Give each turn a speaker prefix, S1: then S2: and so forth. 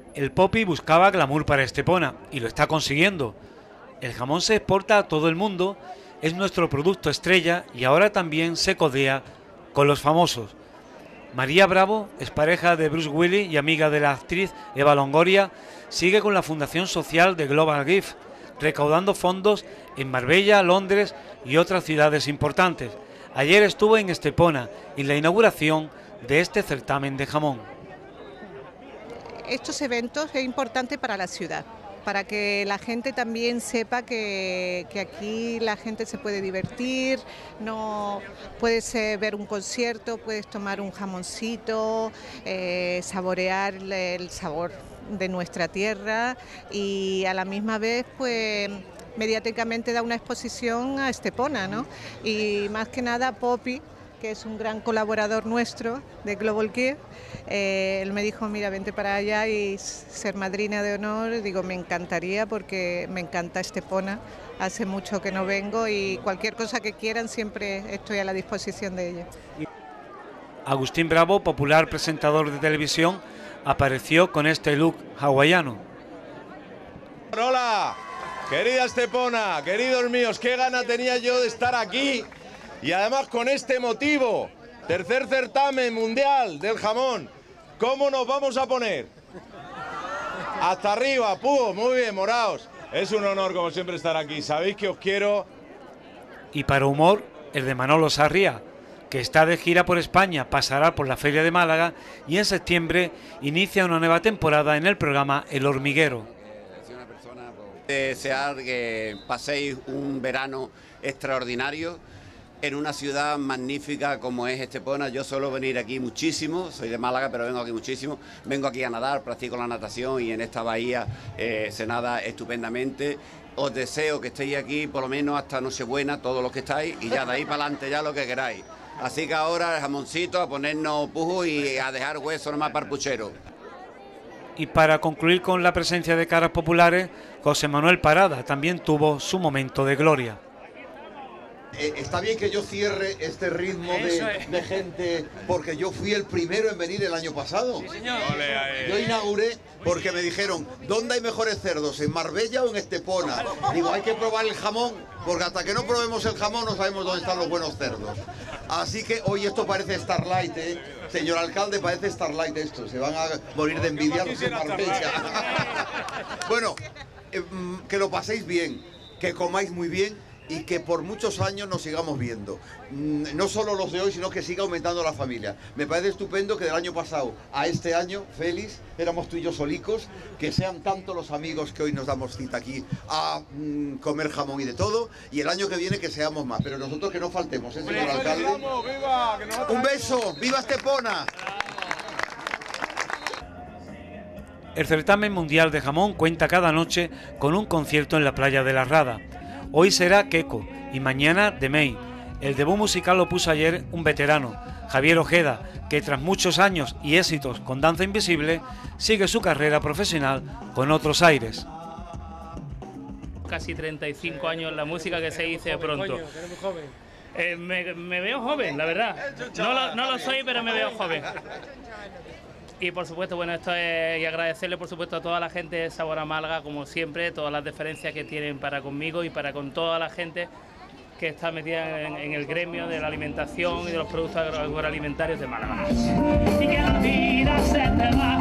S1: El Popi buscaba glamour para Estepona y lo está consiguiendo. El jamón se exporta a todo el mundo, es nuestro producto estrella y ahora también se codea con los famosos. María Bravo, expareja de Bruce Willis y amiga de la actriz Eva Longoria, sigue con la fundación social de Global Gift, recaudando fondos en Marbella, Londres y otras ciudades importantes. Ayer estuvo en Estepona en la inauguración de este certamen de jamón.
S2: Estos eventos es importante para la ciudad, para que la gente también sepa que aquí la gente se puede divertir, no puedes ver un concierto, puedes tomar un jamoncito, saborear el sabor de nuestra tierra y a la misma vez pues mediáticamente da una exposición a Estepona, ¿no? Y más que nada Popi, que es un gran colaborador nuestro de Global Gift, él me dijo, mira, vente para allá y ser madrina de honor. Digo, me encantaría porque me encanta Estepona, hace mucho que no vengo y cualquier cosa que quieran siempre estoy a la disposición de ellos.
S1: Agustín Bravo, popular presentador de televisión, apareció con este look hawaiano.
S3: Hola, querida Estepona, queridos míos, qué gana tenía yo de estar aquí. Y además con este motivo, tercer certamen mundial del jamón, ¿cómo nos vamos a poner? Hasta arriba, muy bien, moraos. Es un honor como siempre estar aquí, sabéis que os quiero.
S1: Y para humor, el de Manolo Sarria, que está de gira por España, pasará por la Feria de Málaga y en septiembre inicia una nueva temporada en el programa El Hormiguero.
S4: Desear que paséis un verano extraordinario en una ciudad magnífica como es Estepona. Yo suelo venir aquí muchísimo, soy de Málaga, pero vengo aquí muchísimo. Vengo aquí a nadar, practico la natación y en esta bahía se nada estupendamente. Os deseo que estéis aquí por lo menos hasta Nochebuena, todos los que estáis, y ya de ahí para adelante ya lo que queráis. Así que ahora el jamoncito, a ponernos pujo y a dejar hueso nomás para el puchero.
S1: Y para concluir con la presencia de caras populares, José Manuel Parada también tuvo su momento de gloria.
S5: Está bien que yo cierre este ritmo de gente, porque yo fui el primero en venir el año pasado.
S3: Sí, señor.
S5: Yo inauguré porque me dijeron, ¿dónde hay mejores cerdos? ¿En Marbella o en Estepona? Digo, hay que probar el jamón, porque hasta que no probemos el jamón no sabemos dónde están los buenos cerdos. Así que hoy esto parece Starlight, ¿eh? Señor alcalde, parece Starlight esto. Se van a morir de envidia los de Marbella. Bueno, que lo paséis bien, que comáis muy bien y que por muchos años nos sigamos viendo. No solo los de hoy, sino que siga aumentando la familia. Me parece estupendo que del año pasado a este año, Félix, éramos tú y yo solicos, que sean tanto los amigos que hoy nos damos cita aquí a comer jamón y de todo, y el año que viene que seamos más. Pero nosotros que no faltemos, ¿eh, señor alcalde? Un beso, ¡viva Estepona!
S1: El certamen mundial de jamón cuenta cada noche con un concierto en la playa de la Rada. Hoy será Queco y mañana The May. El debut musical lo puso ayer un veterano, Javier Ojeda, que tras muchos años y éxitos con Danza Invisible, sigue su carrera profesional con otros aires.
S6: Casi 35 años en la música, que se dice pronto. Me veo joven, la verdad. No lo soy, pero me veo joven. Y por supuesto, bueno, esto es, y agradecerle por supuesto a toda la gente de Sabor a Málaga, como siempre, todas las deferencias que tienen para conmigo y para con toda la gente que está metida en el gremio de la alimentación y de los productos agroalimentarios de Málaga. Y que la vida se te va.